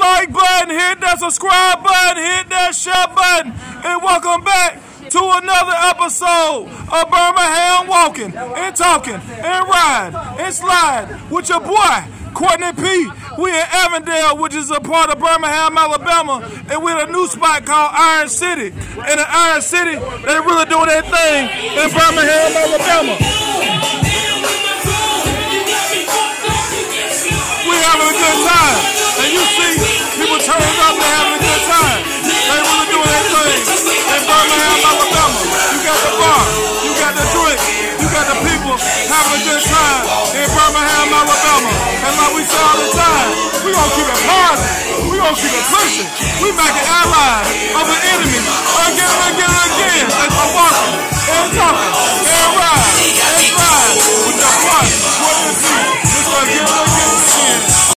like button, hit that subscribe button, hit that share button, and welcome back to another episode of Birmingham Walking and Talking and Ride and Slide with your boy, Courtney P. We in Avondale, which is a part of Birmingham, Alabama, and we're at a new spot called Iron City. And in Iron City, they really doing their thing in Birmingham, Alabama. We're having a good time. And you see people turning up and having a good time. They really doing their thing in Birmingham, Alabama. You got the bar, you got the drink, you got the people having a good time in Birmingham, Alabama. And like we say all the time, we gonna keep it positive, we gonna keep it pushing. We making allies of the enemy again and again and again. As I'm walking and talking and ride and slide with your boy, Courtney P. Just like again and again and again.